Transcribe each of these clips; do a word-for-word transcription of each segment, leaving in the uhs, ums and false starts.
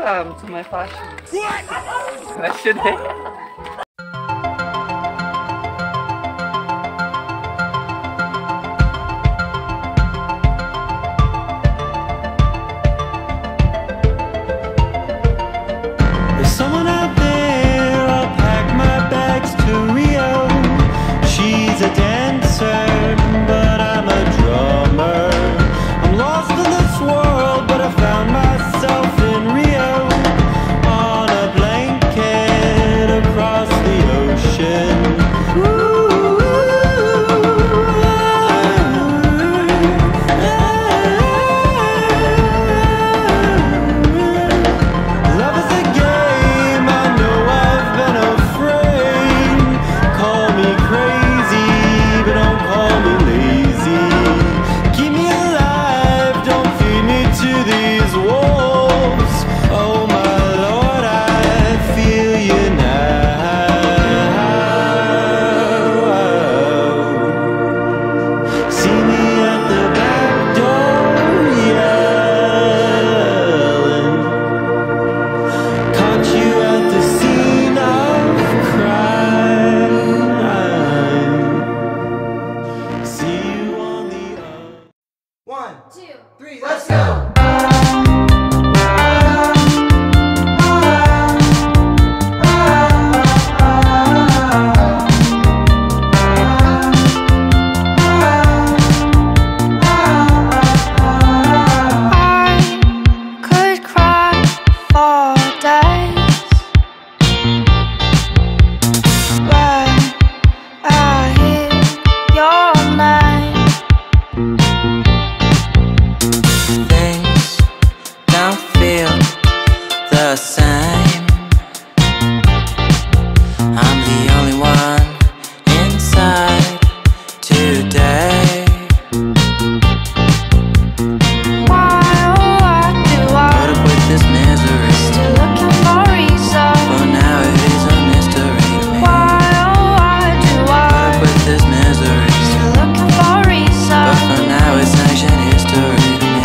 welcome to my fashion. Question eh? Someone out there, I'll pack my bags to Rio. She's a dancer, but I'm a drummer. I'm lost in this world, but I found myself in Rio, on a blanket across the ocean. Ooh. One, two, three, let's go! The same. I'm the only one inside today. Why, oh, why do I put up with this misery? Still looking for reason. For now it is a mystery to me. Why, oh, why do I put up with this misery? Still looking for reason. But for now it's ancient history to me.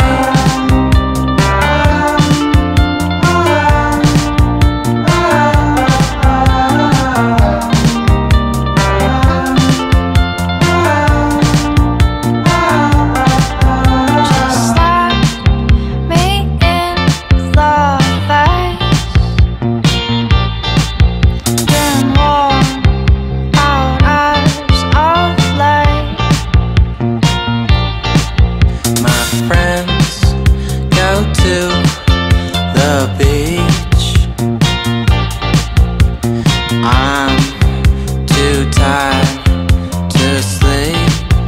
I'm too tired to sleep.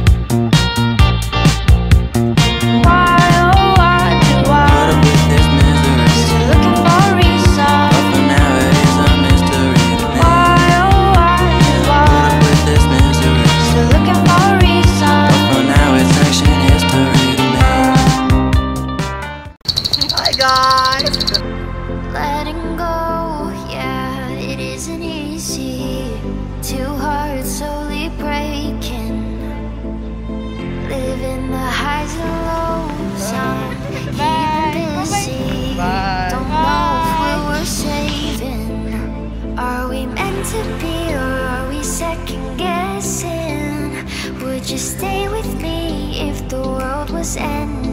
Why, oh, why do I put up with this misery? Still looking for reason. But for now it is a mystery to me. Why, oh, why do I put up with this misery? Still looking for reason. But for now it's ancient history to me. Hi guys! Letting go, yeah, it isn't easy. Two hearts slowly breaking, living the highs and lows. I'm keeping busy. Don't know if we were saving. Are we meant to be, or are we second guessing? Would you stay with me if the world was ending?